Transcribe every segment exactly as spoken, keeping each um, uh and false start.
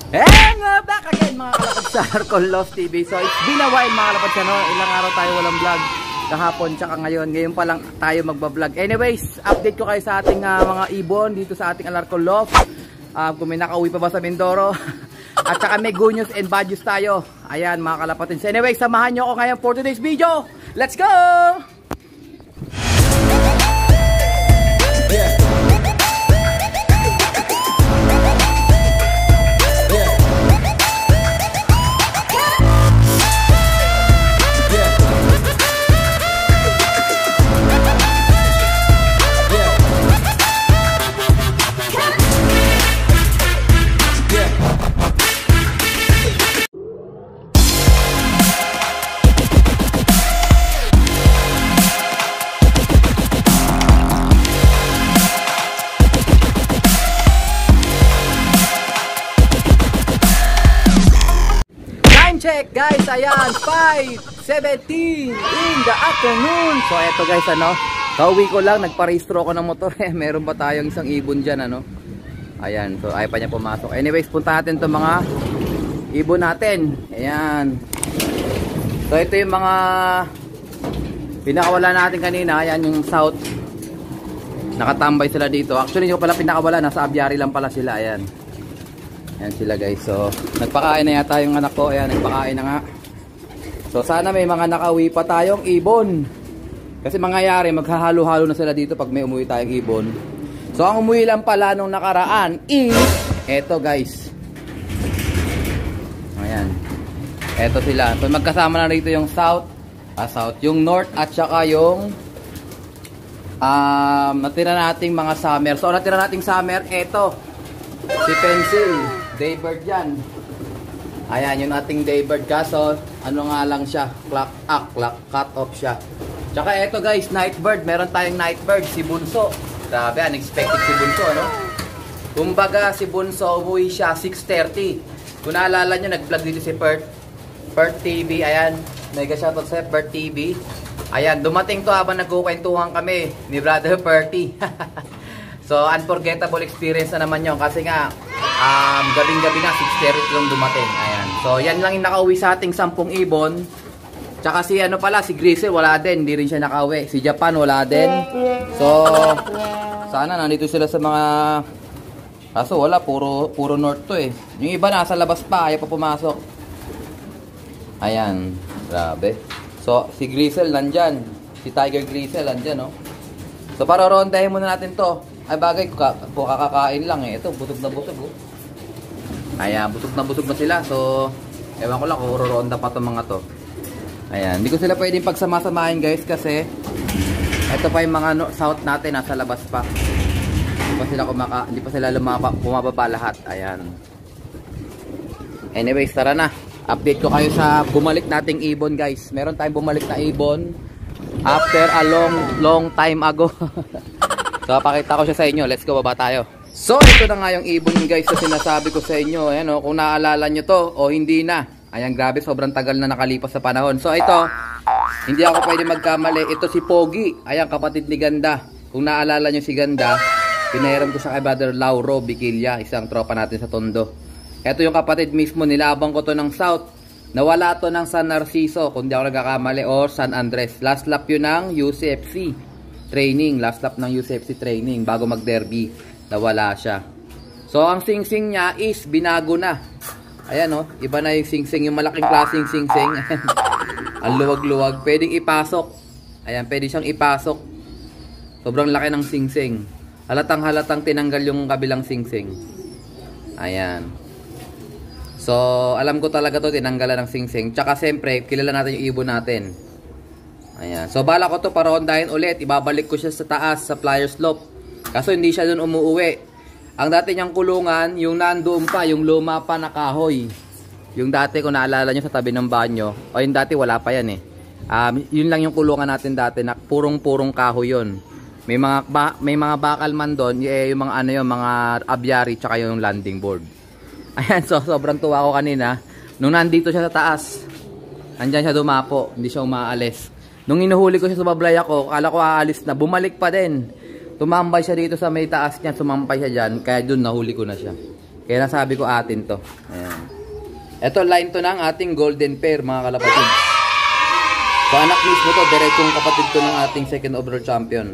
And uh, back again mga kalapad sa Arcon Lost T V. So it's been a while mga kalapad sa no? Ilang araw tayo walang vlog. Kahapon tsaka ngayon. Ngayon pa lang tayo magbablog. Anyways, update ko kayo sa ating uh, mga ibon dito sa ating Alarcon Loft. uh, Kung may nakauwi pa ba sa Mindoro. At saka may good news and bad news tayo. Ayan mga kalapatins. Anyways, samahan nyo ako ngayon for today's video. Let's go! Yeah. Check guys, ayan, five seventeen in the afternoon. So eto guys, ano, kauwi ko lang, nagparehistro ko ng motor. Eh, meron pa tayong isang ibon dyan, ano. Ayan, so ayaw pa niya pumasok. Anyways, punta natin itong mga ibon natin. Ayan. So ito yung mga pinakawala natin kanina. Ayan yung south. Nakatambay sila dito. Actually, hindi ko pala pinakawala, nasa aviary lang pala sila. Ayan. Ayan sila guys. So nagpakain na yata yung anak ko. Ayan, nagpakain na nga. So sana may mga nakauwi pa tayong ibon. Kasi mangyayari maghahalo-halo na sila dito pag may umuwi tayong ibon. So ang umuwi lang pala nung nakaraan is eto guys. Ayan. Eto sila. So magkasama na rito yung south, ah, south, yung north at saka yung um, natira nating mga summer. So natira nating summer, eto si Pencil, Daybird yan. Ayan, yung ating Daybird. Kaso, ano nga lang siya, clock, ah, clock, cut off siya. Tsaka eto guys, Nightbird. Meron tayong Nightbird, si Bunso. Grabe, unexpected si Bunso, ano? Kumbaga, si Bunso, umuwi siya six thirty. Kung naalala nyo, nag-vlog dito si Pert, Pert T V. Ayan, mega shoutout sa Pert T V. Ayan, dumating to habang nagkukwentuhan kami ni Brother Perty. So, unforgettable experience na naman yun. Kasi nga, um, gabing-gabi na, six thirty lang dumating. Ayan. So, yan lang yung nakauwi sa ating sampung ibon. Tsaka si ano pala, si Grizzle, wala din. Hindi rin siya nakauwi. Si Japan, wala din. So, sana nandito sila sa mga... Kaso wala, puro, puro north to eh. Yung iba nasa labas pa, ayaw pa pumasok. Ayan. Grabe. So, si Grizzle nandyan. Si Tiger Grizzle nandyan, no? So, para rondahin muna natin to. Ay bagay, kung kakakain lang eh. Ito, busog na busog oh. Ayan, busog na busog na sila. So, ewan ko lang kung ronda pa itong mga to. Ayan, hindi ko sila pwedeng pagsama-samahin guys. Kasi, ito pa yung mga no, south natin, nasa labas pa. Hindi pa sila, kumaka, hindi pa sila lumapa, bumababa lahat. Ayan. Anyways, tara na. Update ko kayo sa bumalik nating ibon guys. Meron tayong bumalik na ibon after a long, long time ago. So, pakita ko siya sa inyo. Let's go, baba tayo. So, ito na nga yung ibon guys na sinasabi ko sa inyo. Ayan o, kung naalala nyo to o hindi na. Ayan, grabe, sobrang tagal na nakalipas sa panahon. So, ito, hindi ako pwede magkamali. Ito si Pogi. Ayan, kapatid ni Ganda. Kung naalala nyo si Ganda, pinahiram ko sa kay Brother Lauro Biquilla, isang tropa natin sa Tondo. Ito yung kapatid mismo, nilabang ko to ng South. Nawala to ng San Narciso, kung di ako nagkakamali, or San Andres. Last lap yun ng U C F C training, last lap ng U C F C training bago mag-derby, nawala siya. So ang sing-sing niya is binago na. Ayan oh, iba na yung sing-sing, yung malaking klaseng sing-sing. Ang luwag-luwag, pwedeng ipasok. Ayan, pwede siyang ipasok. Sobrang laki ng sing-sing. Halatang-halatang tinanggal yung kabilang sing-sing. Ayan. So alam ko talaga to, tinanggalan ng sing-sing. Tsaka siyempre, kilala natin yung ibon natin. Ayan. So, bala ko to para rondahin ulit. Ibabalik ko siya sa taas, sa flyer slope. Kaso, hindi siya dun umuuwi. Ang dati niyang kulungan, yung nandoon pa, yung luma pa na kahoy. Yung dati, kung naalala nyo sa tabi ng banyo. O, yung dati, wala pa yan eh. Um, yun lang yung kulungan natin dati. Na purong-purong kahoy yun. May mga, ba, may mga bakal man doon. Eh, yung mga ano yung mga aviary, tsaka yung landing board. Ayan, so, sobrang tuwa ko kanina. Nung nandito siya sa taas, andyan siya dumapo. Hindi siya umaalis. Nung inuhuli ko siya, sumablay ako, akala ko aalis na, bumalik pa din. Tumambay siya dito sa may taas niya, sumampay siya dyan, kaya dun nahuli ko na siya. Kaya nasabi ko atin to. Ayan. Ito, line to ng ating golden pair, mga kalapatid. So, anak mismo to, direktong kapatid to ng ating second overall champion.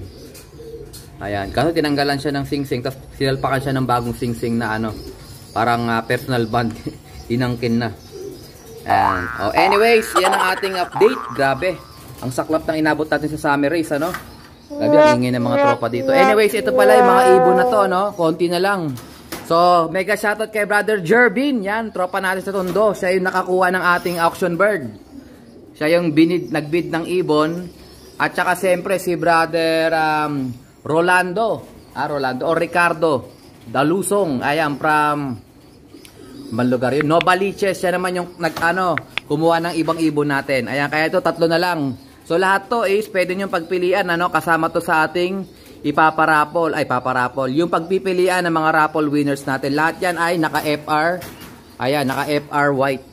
Ayan. Kaso tinanggalan siya ng sing-sing, tapos sinalpakan siya ng bagong sing-sing na ano, parang uh, personal band. Inangkin na. Ayan. Oh, anyways, yan ang ating update. Grabe. Ang saklap ng inabot natin sa summer race, ano? Grabe, ang ingay ng mga tropa dito. Anyways, ito pala yung mga ibon na to, no? Konti na lang. So, mega shoutout kay Brother Jervin. Yan, tropa natin sa Tondo. Siya yung nakakuha ng ating auction bird. Siya yung binid, nagbid ng ibon. At saka siyempre si Brother um, Rolando. Ah, Rolando. O Ricardo Dalusong. Ayan, from Manlugar yun. Novaliches. Siya naman yung nag, ano, kumuha ng ibang ibon natin. Ayan, kaya ito tatlo na lang. So lahat to is pwede nyo pagpilian, ano, kasama to sa ating ipaparapol, ay paparapol. Yung pagpipilian ng mga raffle winners natin, lahat yan ay naka-F R, ayan, naka-F R white.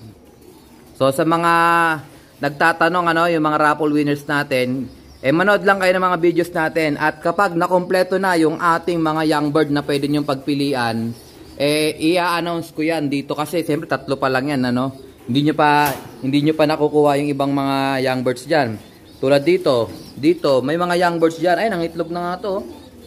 So sa mga nagtatanong, ano, yung mga raffle winners natin, eh manood lang kayo ng mga videos natin. At kapag nakompleto na yung ating mga young bird na pwede nyo pagpilian, eh i-announce ko yan dito kasi siyempre tatlo pa lang yan, ano. Hindi nyo pa, hindi nyo pa nakukuha yung ibang mga young birds dyan. Tulad dito, dito, may mga young birds dyan. Ay, nangitlog na nga to.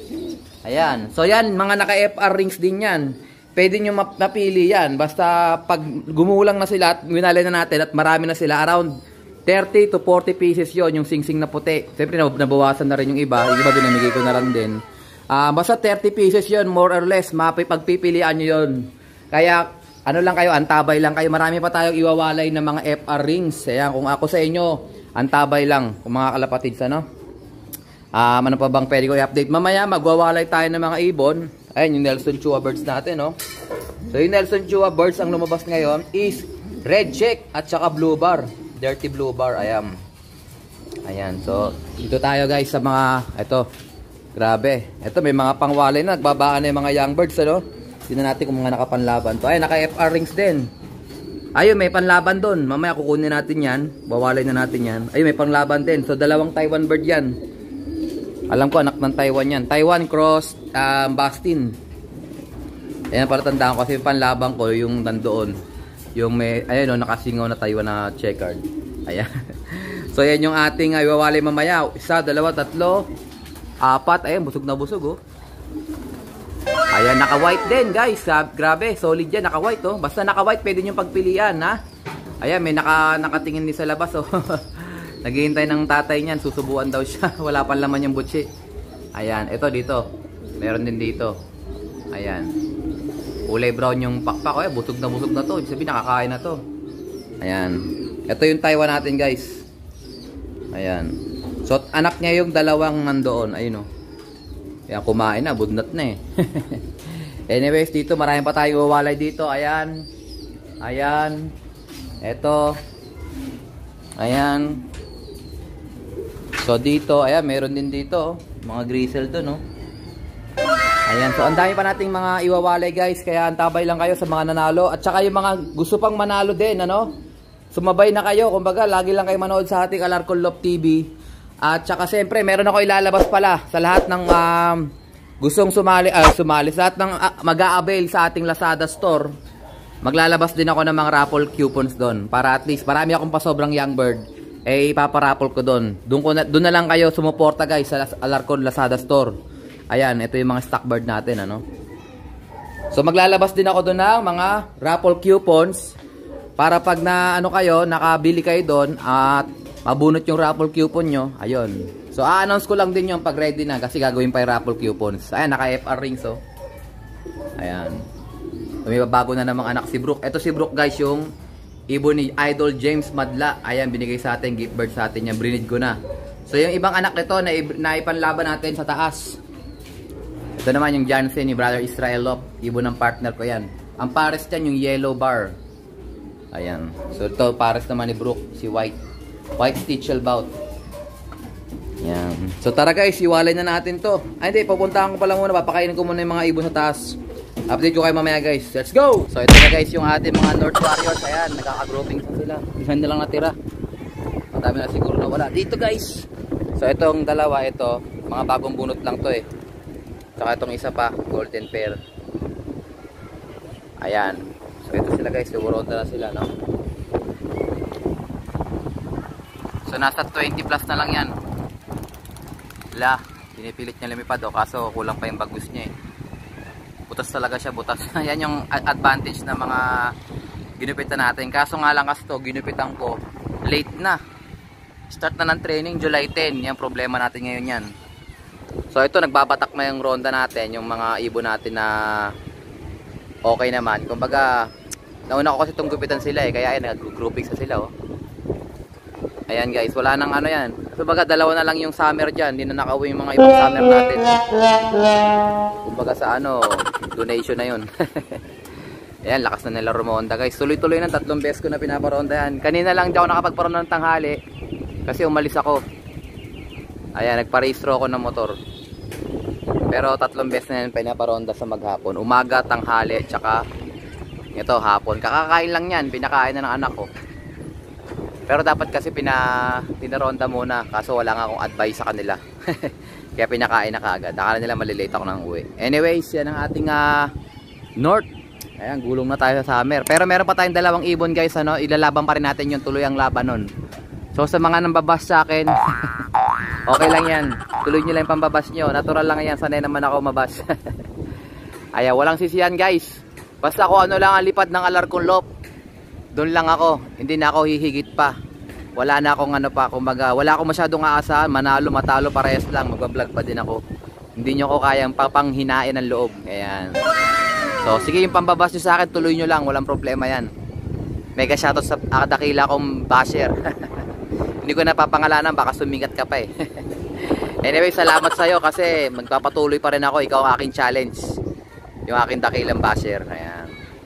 Ayan. So yan, mga naka-F R rings din yan. Pwede nyo napili yan. Basta pag gumulang na sila at winali na natin at marami na sila, around thirty to forty pieces yon yung sing-sing na puti. Siyempre, nabawasan na rin yung iba. Yung iba dinamigay ko na lang din. Uh, basta thirty pieces yon more or less. Mapipagpipilian nyo yon. Kaya, ano lang kayo, antabay lang kayo. Marami pa tayong iwawalay ng mga F R rings. Ayan, kung ako sa inyo, antabay lang, kung mga kalapatids, ano? Um, ano pa bang pwede ko i-update? Mamaya, magwawalay tayo ng mga ibon. Ayan, yung Nelson Chua birds natin, no? So, yung Nelson Chua birds ang lumabas ngayon is red check at saka blue bar. Dirty blue bar, ayan. Ayan, so, dito tayo guys sa mga, ito, grabe. Ito, may mga pangwalay na, nagbabaan na yung mga young birds, ano? Tignan natin kung mga nakapanlaban to. Ay, naka-F R rings din. Ayun, may panlaban doon. Mamaya kukunin natin yan. Bawalay na natin yan. Ayun, may panlaban din. So, dalawang Taiwan bird yan. Alam ko, anak ng Taiwan yan. Taiwan cross um, Bastin. Ayan, para tandaan ko kasi yung panlaban ko, yung nandoon. Yung may, ayun, no, nakasingaw na Taiwan na checkered. Ayan. So, yan yung ating uh, iwawalay mamaya. Isa, dalawa, tatlo, apat. Ayan, busog na busog, oh. Ayan, naka-white din, guys. Grabe, solid yan, naka-white, oh. Basta naka-white, pwede nyo pagpilian, ha. Ayan, may naka, nakatingin din sa labas, oh. Naghihintay ng tatay niyan, susubuan daw siya. Wala pa laman yung butsi. Ayan, ito dito. Meron din dito. Ayan. Kulay brown yung pakpak, eh. Busog na busog na to. Ibig sabihin, nakakain na to. Ayan. Ito yung Taiwan natin, guys. Ayan. So, anak niya yung dalawang nandoon. Ayun, oh. Ayan, kumain na, budnat na eh. Anyways, dito marami pa tayong wawalay dito. Ayan. Ayan. Ito. Ayan. So dito, ayan, meron din dito. Mga grizzle doon, no? Ayan, so ang dami pa nating mga iwawalay guys. Kaya antabay lang kayo sa mga nanalo. At saka yung mga gusto pang manalo din, ano? Sumabay na kayo. Kumbaga, lagi lang kayo manood sa ating Alarcon Love T V. At saka siyempre, meron ako ilalabas pala sa lahat ng um, gustong sumali, uh, sumali, sa lahat ng uh, mag-a-avail sa ating Lazada store. Maglalabas din ako ng mga raffle coupons doon. Para at least, marami akong pasobrang young bird. Eh, ipaparaffle ko doon. Doon, ko na, doon na lang kayo sumuporta guys sa Alarcon Lazada store. Ayan, ito yung mga stock bird natin, ano. So, maglalabas din ako doon ng mga raffle coupons. Para pag na, ano kayo, nakabili kayo doon at mabunot yung raffle coupon nyo, ayun. So, a-announce ko lang din yung pag ready na kasi gagawin pa yung raffle coupons. Ayan, naka-F R rings, oh. Ayan. May bago na namang anak si Brooke. Ito si Brooke, guys, yung ibon ni Idol James Madla. Ayan, binigay sa atin, gift bird sa atin yan. Brinid ko na. So, yung ibang anak nito na, na ipanlaban natin sa taas. Ito naman yung Jansen ni Brother Israel Lop. Ibon ng partner ko yan. Ang pares dyan, yung yellow bar. Ayan. So, ito, pares naman ni Brooke, si White. White stitchel bout. Yan. So tara guys, iwalay na natin to. Ay hindi, papuntahan ko pala muna. Papakainin ko muna yung mga ibon sa taas. Update ko kayo mamaya guys. Let's go! So ito na guys yung ating mga North Warriors. Ayan, nagkaka-grouping na sila. Isa na lang natira. Matami na siguro na wala. Dito guys. So itong dalawa, ito. Mga bagong bunot lang to eh. Saka itong isa pa, golden pair. Ayan. So ito sila guys, Buronda na sila, no? So nasa twenty plus na lang yan. Wala, pinipilit niya lumipad oh, kaso kulang pa yung bagus niya eh. Butas talaga siya, butas. Yan yung advantage ng mga ginupitan natin. Kaso nga lang kasi to, ginupitan ko late na. Start na ng training July ten. Yan problema natin ngayon yan. So ito, nagbabatak na yung ronda natin, yung mga ibon natin na okay naman. Kumbaga, nauna ko kasi itong gupitan sila eh, kaya ay nag-grouping sa sila oh. Ayan guys, wala nang ano yan. Kumbaga dalawa na lang yung summer dyan, hindi na nakauwi yung mga ibang summer natin. Kumbaga sa ano, donation na yun. Ayan, lakas na nila rumonda guys. Tuloy-tuloy na, tatlong beses ko na pinaparonda yan. Kanina lang di ako nakapagparonda ng tanghali kasi umalis ako. Ayan, nagpa-race-throw ako ng motor. Pero tatlong beses na yan pinaparonda sa maghapon. Umaga, tanghali, tsaka ito hapon. Kakakain lang yan, pinakain na ng anak ko. Pero dapat kasi pina, pinaronda muna. Kaso wala nga akong advice sa kanila. Kaya pinakain na kaagad. Akala nila malilate ako ng uwi. Anyways, yan ang ating uh, North. Ayan, gulong na tayo sa summer. Pero meron pa tayong dalawang ibon guys. Ano? Ilalaban pa rin natin yung tuloy ang laban nun. So sa mga nambabas sa akin, okay lang yan. Tuloy nyo lang yung pambabas nyo. Natural lang yan. Sanay naman ako mabas. Ayan, walang sisiyan guys. Basta ako ano lang ang lipad ng Alarcon Loop. Doon lang ako, hindi na ako hihigit pa. Wala na akong ano pa, kumbaga, wala akong masyadong aasahan, manalo, matalo, parehas lang, magbablog pa din ako. Hindi nyo ko kayang papanghinain ng loob. Ayan. So, sige yung pambabas nyo sa akin, tuloy nyo lang, walang problema yan. Mega shoutout sa dakila kong basher. Hindi ko napapangalanan, baka sumigat ka pa eh. Anyway, salamat sa'yo kasi magpapatuloy pa rin ako, ikaw ang aking challenge. Yung aking dakilang basher. Ayan.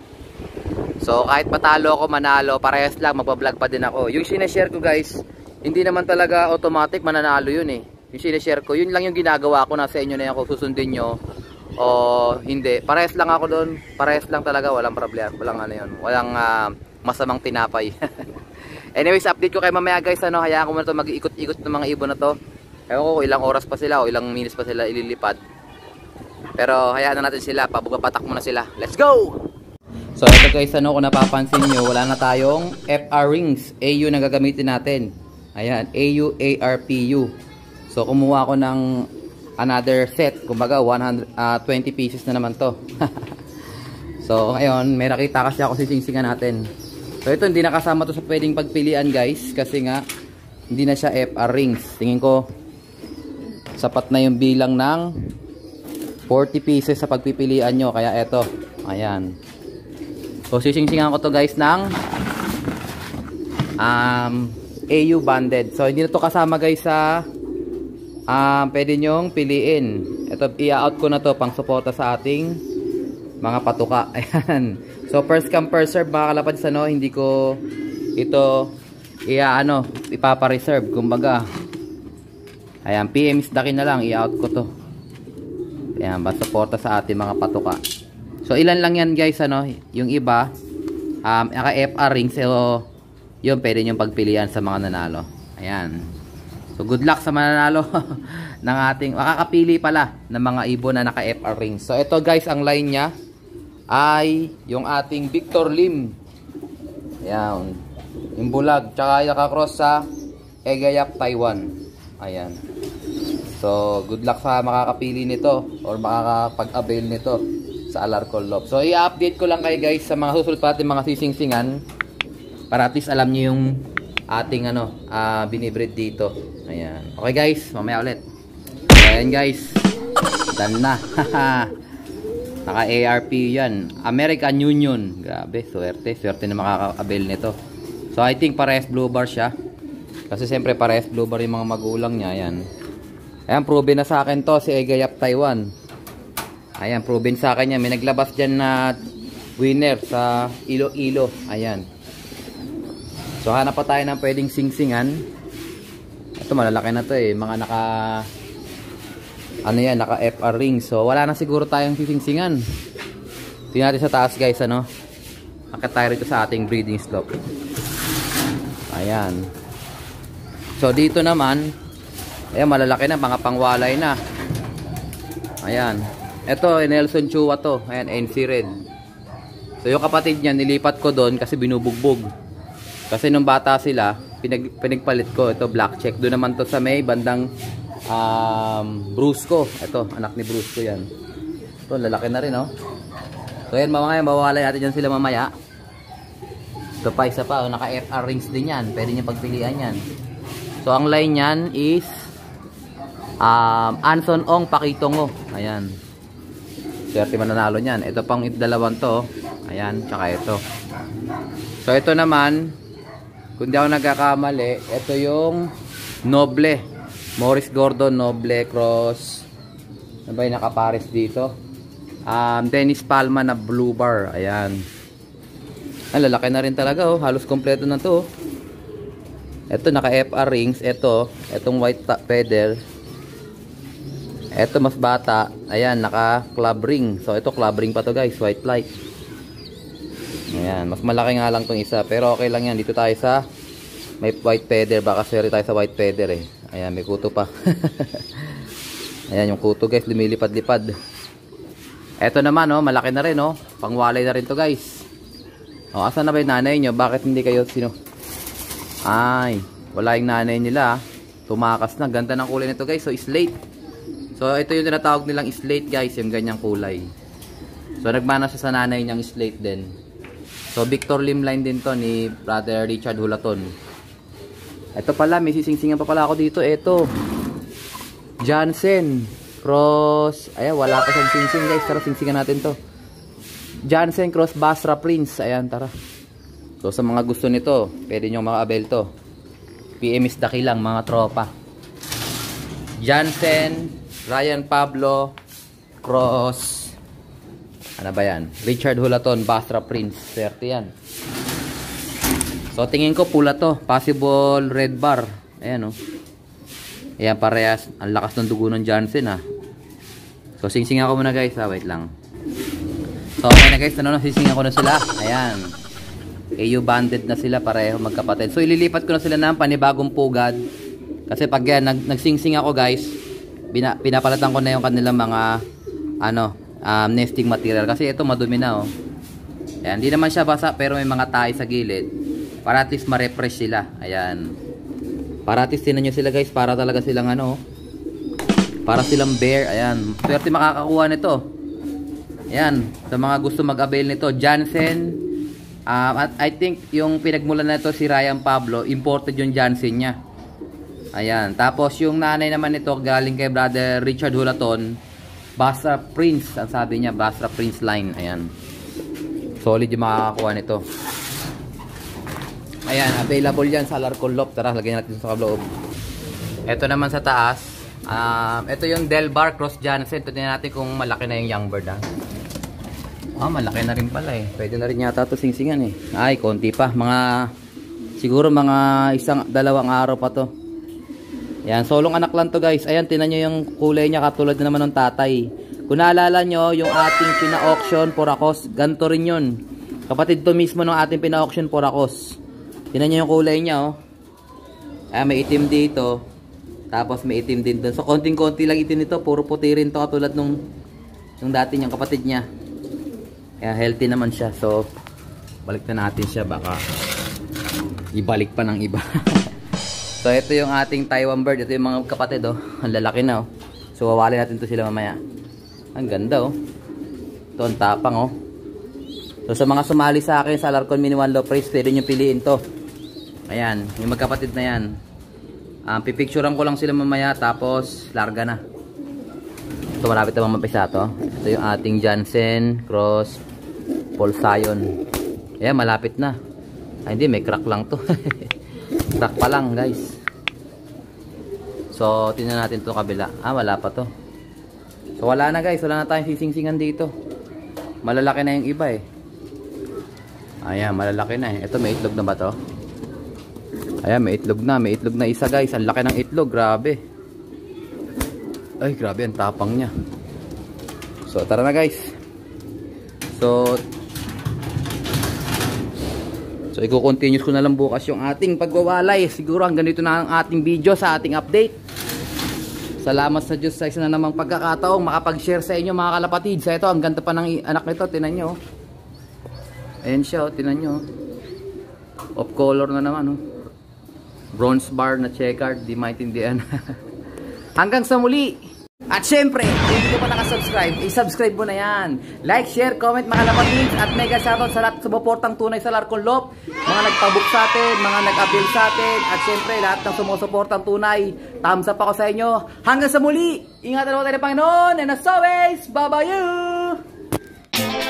So kahit matalo ako, manalo, parehas lang, magbablog pa din ako. Yung sineshare ko guys, hindi naman talaga automatic mananalo yun eh. Yung sineshare ko, yun lang yung ginagawa ko, nasa inyo na yan kung susundin nyo o hindi. Parehas lang ako doon, parehas lang talaga, walang problema, walang ano yun, walang uh, masamang tinapay. Anyways, update ko kayo mamaya guys, ano, hayaan ko muna ito mag-iikot-ikot ng mga ibon na to. Ewan ko ilang oras pa sila o ilang minutes pa sila ililipad. Pero hayaan na natin sila, pabugapatak muna sila. Let's go! So ito guys, ano, kung napapansin nyo, wala na tayong F R rings. A U na gagamitin natin. Ayan, A U, A R P U. So kumuha ako ng another set. Kumbaga one hundred twenty pieces na naman to. So ngayon, may nakita kasi ako sisingsingan natin. So ito, hindi nakasama to sa pwedeng pagpilian guys. Kasi nga, hindi na siya F R rings. Tingin ko, sapat na yung bilang ng forty pieces sa pagpipilian nyo. Kaya ito, ayan. So sisingsingan ko to guys ng um, A U banded. So hindi na to kasama guys sa um, pwede nyong piliin. Ito, i-out ko na to pang suporta sa ating mga patuka. Ayan. So first come first serve mga kalapads, ano, hindi ko ito iya ano ipapa-reserve. Kumbaga, ayan, P M isdakin na lang, i-out ko to. Ayan, basta suporta sa ating mga patuka. So ilan lang yan guys, ano, yung iba um, naka F R ring, so yun pwede nyo pagpilian sa mga nanalo. Ayan. So good luck sa mananalo ng ating, makakapili pala ng mga ibon na naka F R ring. So ito guys, ang line nya ay yung ating Victor Lim. Ayan. Yung bulag, tsaka nakakross sa Egayap Taiwan. Ayan. So good luck sa makakapili nito or makakapag-avail nito sa Alarcon Loop. So i-update ko lang kayo guys sa mga susunod pa ating mga sisingsingan para at least alam nyo yung ating ano uh, binibreed dito. Ayan. Okay guys, mamaya ulit. Ayan guys, done na. Naka A R P yan, American Union. Grabe, swerte, swerte na makaka-avail nito. So I think parehas blue bar siya, kasi siyempre parehas blue bar yung mga magulang niya. Ayan. Ayan, proven na sa akin to si Egayap Taiwan. Ayan, proven sa akin yan. May naglabas dyan na winner sa Iloilo. Ayan. So hanap pa tayo ng pwedeng singsingan. Ito malalaki na to eh. Mga naka ano yan, naka F R ring. So wala na siguro tayong sisingsingan. Tingnan natin sa taas guys, ano. Akit tayo rito sa ating breeding slope. Ayan. So dito naman, ayan, malalaki na, mga pangwalay na. Ayan. Ito, Nelson Chua to. Ayan, N C Red. So yung kapatid niya, nilipat ko doon kasi binubugbog. Kasi nung bata sila, pinag, pinagpalit ko. Ito, black check. Doon naman to sa may bandang um, Brusco. Ito, anak ni Brusco yan. Ito, lalaki na rin, oh. So yan, mamaya, mawawala natin dyan sila mamaya. Ito pa, isa pa, oh, naka-F R rings din yan. Pwede niya pagpilian yan. So ang line yan is um, Anson Ong Pakitongo. Ayan. Swerte mananalo niyan. Ito pang dalawang to. Ayan, tsaka ito. So ito naman, kung di ako nagkakamali, ito yung Noble. Morris Gordon Noble Cross. Ano ba yung nakapares dito? Um, Dennis Palma na Blue Bar. Ayan. Ang lalaki na rin talaga, oh. Halos kompleto na to. Ito naka-F R rings. Ito, itong white feather. Ito mas bata. Ayan, naka-club ring. So ito club ring pa to, guys. White light. Ayan, mas malaki nga lang tong isa. Pero okay lang yan. Dito tayo sa may white feather. Baka seri tayo sa white feather eh. Ayan, may kuto pa. Ayan, yung kuto, guys. Lumilipad-lipad. Ito naman, oh. Malaki na rin, oh. Pangwalay na rin to, guys. O, asan na ba yung nanay nyo? Bakit hindi kayo sino? Ay, wala yung nanay nila. Tumakas na. Ganda ng kulay nito, guys. So, slate. So, ito yung tinatawag nilang slate, guys. Yung ganyang kulay. So, nagmana siya sa nanay niyang slate din. So, Victor Limline din to ni Brother Richard Hulaton. Ito pala, may sisingsingan pa pala ako dito. Ito. Jansen. Cross. Ayan, wala pa siyang singsing, guys. Tara, singsingan natin to. Jansen Cross Basra Prince. Ayan, tara. So, sa mga gusto nito, pwede nyo maka-avail to. P M is daki lang, mga tropa. Jansen, Ryan Pablo, Cross. Ano ba yan? Richard Hulaton, Basra Prince. Swerte yan. So, tingin ko pula to. Possible red bar. Ayan, oh. Ayan, parehas. Ang lakas ng dugo ng Jansen, ah. So, sing-singan ko muna, guys. Ah, wait lang. So, okay na, guys. Ano na, sing-singan ko na sila. Ayan. A U banded na sila, pareho magkapatid. So, ililipat ko na sila ng panibagong pugad. Kasi pag yan, nag nagsing-sing ako, guys, bina, pinapalatan ko na yung kanilang mga, ano, um, nesting material. Kasi ito, madumi na, oh. Ayan, hindi naman siya basa, pero may mga tayo sa gilid. Para at least ma-refresh sila. Ayan. Para at least tinan nyo sila, guys, para talaga silang, ano, para silang bear. Ayan. Swerte makakakuha nito. Ayan. Sa mga gusto mag-avail nito, Jansen. Um, at I think yung pinagmulan na ito si Ryan Pablo, imported yung Jansen niya. Ayan. Tapos yung nanay naman nito galing kay Brother Richard Hulaton, Basra Prince. Ang sabi niya, Basra Prince line. Ayan. Solid yung makakakuha nito. Ayan. Available yan sa Alarcon Loft. Tara, lagyan natin sa kabloob. Ito naman sa taas. Um, ito yung Del Bar Cross Jansen. Tignan natin kung malaki na yung young bird, ha. Ah, malaki na rin pala eh. Pwede na rin yata ito singsingan eh. Ay, konti pa. Mga, siguro mga isang, dalawang araw pa to. Ayan, solong anak lang to, guys. Ayan, tinan nyo yung kulay niya katulad na naman ng tatay. Kung naalala nyo, yung ating pina-auction Poracos, ganito rin yun. Kapatid to mismo ng ating pina-auction Poracos. Tinan nyo yung kulay niya, oh. Ayan, may itim dito. Tapos may itim din doon. So, konting-konti lang itim nito. Puro puti rin to katulad nung, nung dati niyang kapatid niya. Kaya healthy naman siya. So, balik na natin siya. Baka ibalik pa ng iba. So, ito yung ating Taiwan bird. Ito yung mga kapatid, oh. Ang lalaki na, oh. So, wawali natin to sila mamaya. Ang ganda, oh. Ito, ang tapang, oh. So, sa mga sumali sa akin sa Alarcon Mini One Low Price, pwede nyo piliin to. Ayan, yung magkapatid na yan. Um, pipicturean ko lang sila mamaya. Tapos, larga na. Ito, malapit na mamapisa to. Ito yung ating Jansen Cross Polsayon. Ayan, malapit na. Ay, hindi, may crack lang to. Crack pa lang, guys. So, tingnan natin to kabila. Ah, wala pa to. So, wala na, guys. Wala na tayong sisingsingan dito. Malalaki na yung iba eh. Ayan, malalaki na eh. Ito, may itlog na ba to? Ayan, may itlog na. May itlog na isa, guys. Ang laki ng itlog. Grabe. Ay, grabe. Ang tapang niya. So, tara na, guys. So, so, i-continuous ko na lang bukas yung ating pagwawalay. Siguro hanggang dito na ang ating video sa ating update. Salamat sa Diyos sa isa na namang pagkakataong makapag-share sa inyo, mga kalapatid. Sa ito, ang ganda pa ng anak nito. Tinan nyo. Ayan siya, oh, tinan nyo. Off color na naman, oh. Bronze bar na checkered, di maintindihan. Hanggang sa muli. At syempre, kung hindi ka pa nakasubscribe, i-subscribe mo na yan. Like, share, comment mga lapatins. At mega shoutout sa lahat sa sumuportang tunay sa Larcon Loop. Mga nagpabook sa atin, mga nag-avail sa atin. At syempre, lahat ng sumusuportang tunay. Thumbs up ako sa inyo. Hanggang sa muli. Ingatan mo tayo ng Panginoon. And as always, bye-bye you!